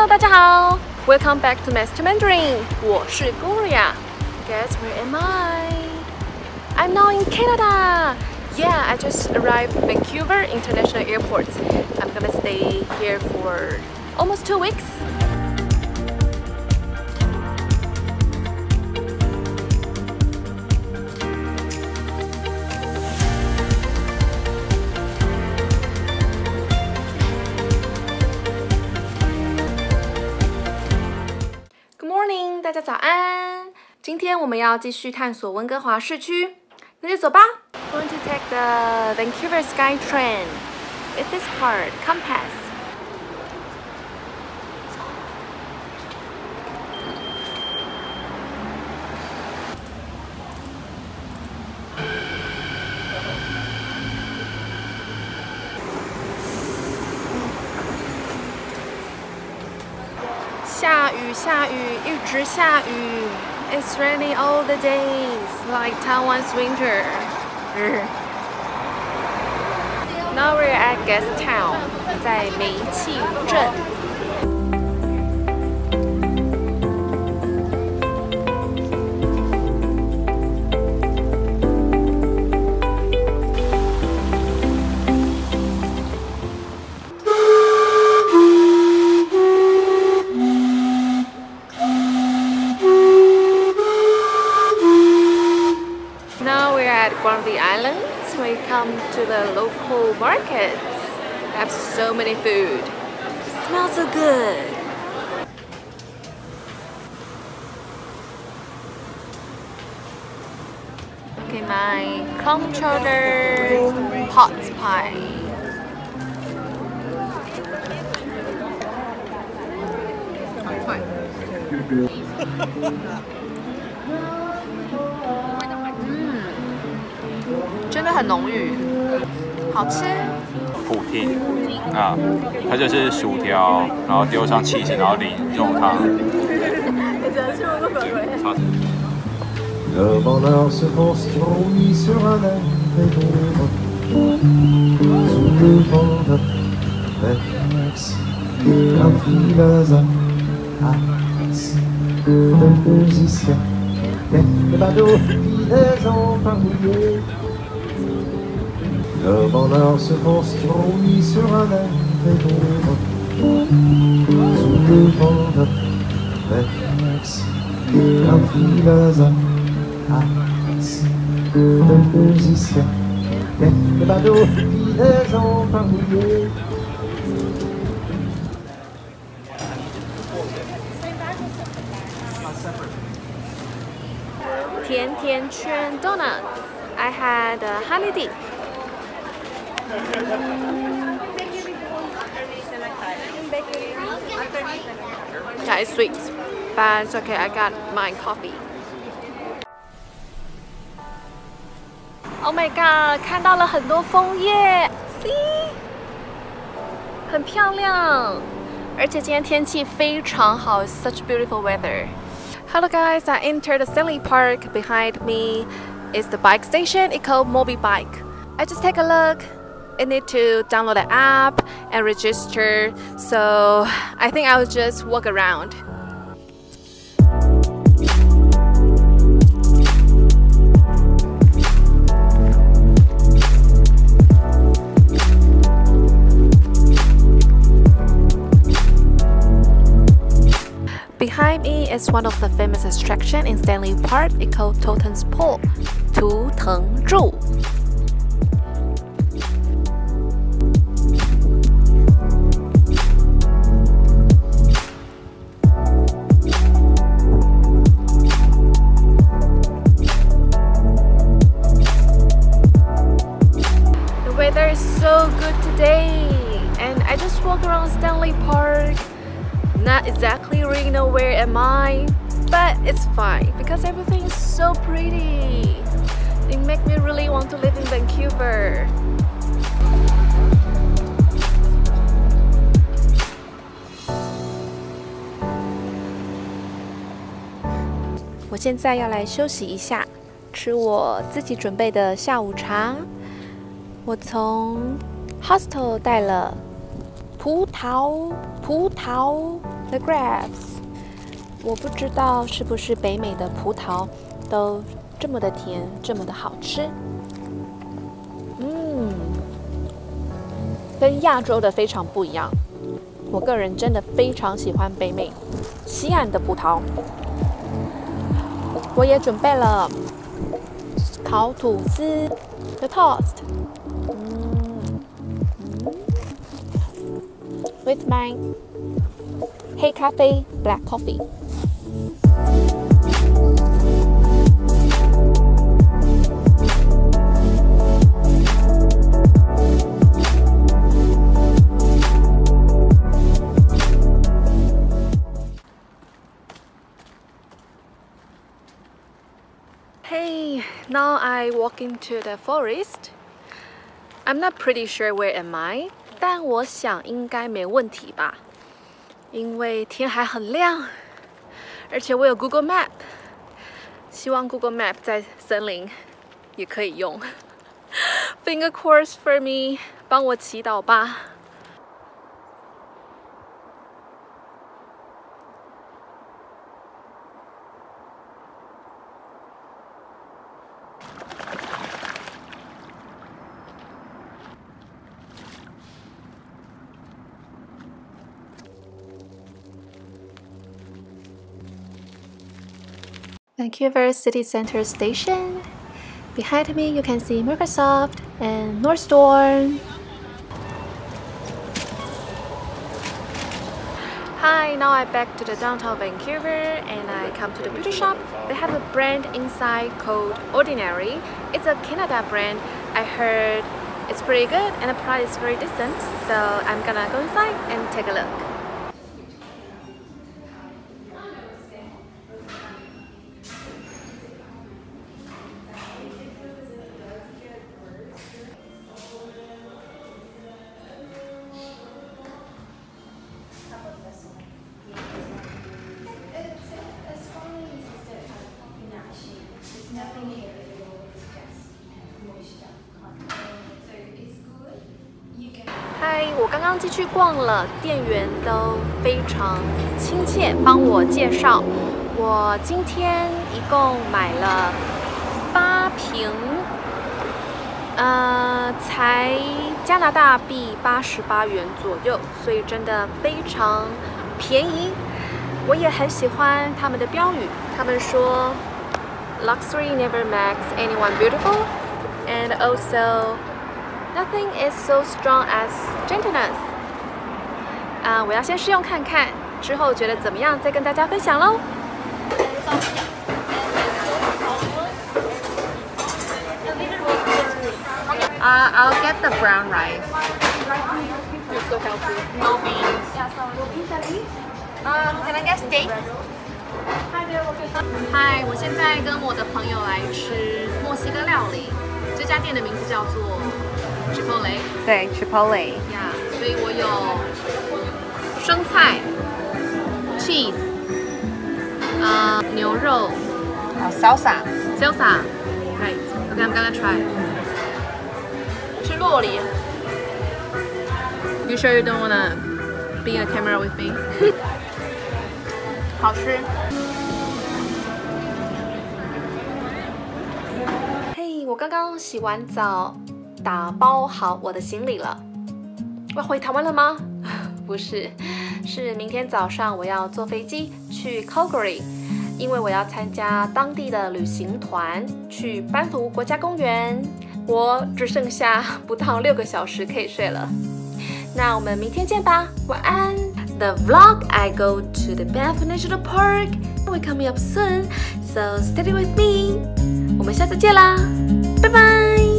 大家好 ，Welcome back to Master Mandarin。我是 Gloria。Guess where am I? I'm now in Canada. Yeah, I just arrived Vancouver International Airport. I'm gonna stay here for almost 2 weeks. Good morning， 大家早安。今天我们要继续探索温哥华市区，那就走吧。Going to take the Vancouver Sky Train with this card, Compass. 下雨，下雨，一直下雨。It's raining all the days, like Taiwan's winter. Now we're at Guest Town, 在煤气镇。Now we're at one of the islands. We come to the local markets. They have so many food. Smells so good. Okay, my clam chowder pot pie. Mm. 真的很浓郁，好吃。 普汀啊，它就是薯条，然后丢上起司，然后淋肉汤。 Le bonheur se construit sur un air d'ombre, sous le vent d'un verse, un philosophe assis, un musicien, quelques badauds fidèles emparouillés. Le bonheur se construit sur un air d'ombre, sous le vent d'un verse, un philosophe assis, un musicien, quelques badauds fidèles emparouillés. 甜甜圈 donuts. I had a honey dip. Yeah, it's sweet, but it's okay. I got my coffee. Oh my god! 看到了很多枫叶 ，See， 很漂亮，而且今天天气非常好 ，It's such beautiful weather. Hello guys, I entered the Stanley Park. Behind me is the bike station. It's called Mobi Bike. I just take a look. I need to download the app and register. So I think I'll just walk around. Behind me is one of the famous attractions in Stanley Park. It's called Totem's Pole, 图腾柱. The weather is so good today, and I just walk around Stanley Park. Not exactly really know where am I, but it's fine because everything is so pretty. It makes me really want to live in Vancouver. 我现在要来休息一下，吃我自己准备的下午茶。我从 hostel 带了葡萄 The grapes， 我不知道是不是北美的葡萄都这么的甜，这么的好吃。跟亚洲的非常不一样。我个人真的非常喜欢北美西岸的葡萄。我也准备了烤吐司 ，the toast， with my 黑咖啡 black coffee。Hey, now I walk into the forest. I'm not pretty sure where am I, 但我想应该没问题吧，因为天还很亮，而且我有 Google Map， 希望 Google Map 在森林也可以用。Finger crossed for me， 帮我祈祷吧。Vancouver City Center Station. Behind me, you can see Microsoft and North Store. Hi, now I'm back to the downtown Vancouver and I come to the beauty shop. They have a brand inside called Ordinary. It's a Canada brand. I heard it's pretty good and the price is very decent. So I'm gonna go inside and take a look.嗨，我刚刚进去逛了，店员都非常亲切，帮我介绍。我今天一共买了8瓶，才加拿大币88元左右，所以真的非常便宜。我也很喜欢他们的标语，他们说 "Luxury never makes anyone beautiful," and also "Nothing is so strong as gentleness." 我要先试用看看，之后觉得怎么样再跟大家分享喽。 I'll get the brown rice. You're so healthy. No beans. Can I get steak? 嗨，我现在跟我的朋友来吃墨西哥料理，这家店的名字叫做 Chipotle。 对 ，Chipotle。 呀，所以我有生菜、cheese， 牛肉。 salsa. Salsa. Right. Okay, I'm gonna try. 吃洛梨。You sure you don't wanna be in a camera with me? 好吃。 嘿，我刚刚洗完澡，打包好我的行李了。我要回台湾了吗？不是，是明天早上我要坐飞机去 Calgary。因为我要参加当地的旅行团，去班夫国家公园，我只剩下不到6个小时可以睡了。那我们明天见吧，晚安。The vlog I go to the Banff National Park will coming up soon, so stay with me. 我们下次见啦，拜拜。